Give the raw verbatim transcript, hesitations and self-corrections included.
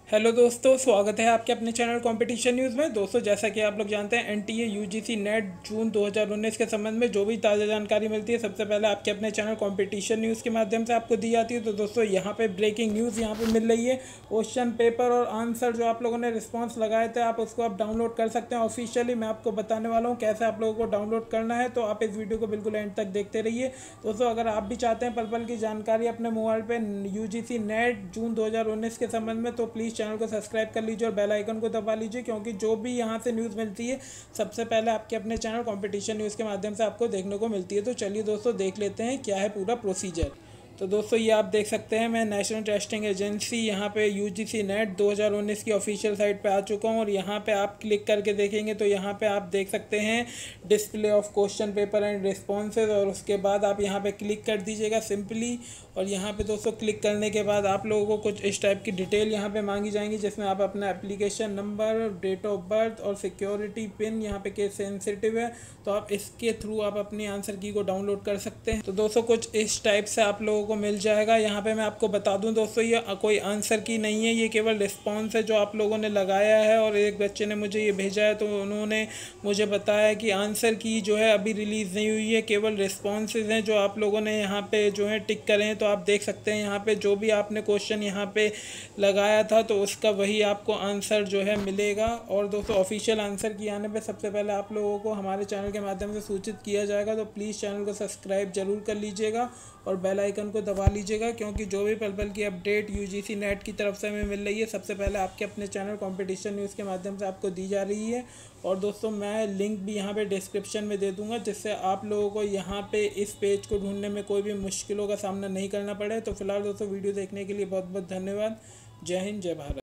Hello दोस्तों, स्वागत है आपके अपने चैनल कंपटीशन न्यूज़ में। दोस्तों, जैसा कि आप लोग जानते हैं, एनटीए यूजीसी नेट जून दो हज़ार उन्नीस के संबंध में जो भी ताज़ा जानकारी मिलती है सबसे पहले आपके अपने चैनल कंपटीशन न्यूज़ के माध्यम से आपको दी जाती है। तो दोस्तों, यहाँ पे ब्रेकिंग न्यूज़ यहाँ पे मिल रही है। क्वेश्चन पेपर और आंसर जो आप लोगों ने रिस्पॉन्स लगाए थे, आप उसको आप डाउनलोड कर सकते हैं ऑफिशियली। मैं आपको बताने वाला हूँ कैसे आप लोगों को डाउनलोड करना है, तो आप इस वीडियो को बिल्कुल एंड तक देखते रहिए। दोस्तों, अगर आप भी चाहते हैं पल पल की जानकारी अपने मोबाइल पे यूजीसी नेट जून दो हज़ार उन्नीस के संबंध में, तो प्लीज़ चैनल को सब्सक्राइब कर लीजिए और बेल आइकन को दबा लीजिए, क्योंकि जो भी यहाँ से न्यूज़ मिलती है सबसे पहले आपके अपने चैनल कंपटीशन न्यूज़ के माध्यम से आपको देखने को मिलती है। तो चलिए दोस्तों, देख लेते हैं क्या है पूरा प्रोसीजर। तो दोस्तों, ये आप देख सकते हैं, मैं नेशनल टेस्टिंग एजेंसी यहाँ पे यूजीसी नेट दो हज़ार उन्नीस की ऑफिशियल साइट पे आ चुका हूँ। और यहाँ पे आप क्लिक करके देखेंगे तो यहाँ पे आप देख सकते हैं display of question paper and responses. और उसके बाद आप यहाँ पे क्लिक कर दीजिएगा सिंपली। और यहाँ पे दोस्तों क्लिक करने के बाद आप लोगों को कुछ इस टाइप की डिटेल यहाँ पे मांगी जाएंगी, जिसमें आप अपना application number, date of birth और सिक्योरिटी पिन, यहाँ पे केस सेंसिटिव है तो आप इसके थ्रू आप अपनी आंसर की को डाउनलोड कर सकते हैं। तो दोस्तों, कुछ इस टाइप से आप लोगों को मिल जाएगा। यहाँ पे मैं आपको बता दूं दोस्तों, ये कोई आंसर की नहीं है, ये केवल रिस्पॉन्स है जो आप लोगों ने लगाया है। और एक बच्चे ने मुझे ये भेजा है, तो उन्होंने मुझे बताया कि आंसर की जो है अभी रिलीज़ नहीं हुई है, केवल रिस्पॉन्सेज हैं जो आप लोगों ने यहाँ पे जो है टिक करें हैं। तो आप देख सकते हैं यहाँ पे जो भी आपने क्वेश्चन यहाँ पे लगाया था तो उसका वही आपको आंसर जो है मिलेगा। और दोस्तों, ऑफिशियल आंसर की आने पे सबसे पहले आप लोगों को हमारे चैनल के माध्यम से सूचित किया जाएगा। तो प्लीज़ चैनल को सब्सक्राइब जरूर कर लीजिएगा और बेल आइकन को दबा लीजिएगा, क्योंकि जो भी पल पल की अपडेट यूजीसी नेट की तरफ से हमें मिल रही है सबसे पहले आपके अपने चैनल कंपटीशन न्यूज़ के माध्यम से आपको दी जा रही है। और दोस्तों, मैं लिंक भी यहाँ पे डिस्क्रिप्शन में दे दूँगा, जिससे आप लोगों को यहाँ पे इस पेज को ढूंढने में कोई भी मुश्किलों का सामना नहीं करना पड़े। तो फिलहाल दोस्तों, वीडियो देखने के लिए बहुत बहुत धन्यवाद। जय हिंद, जय भारत।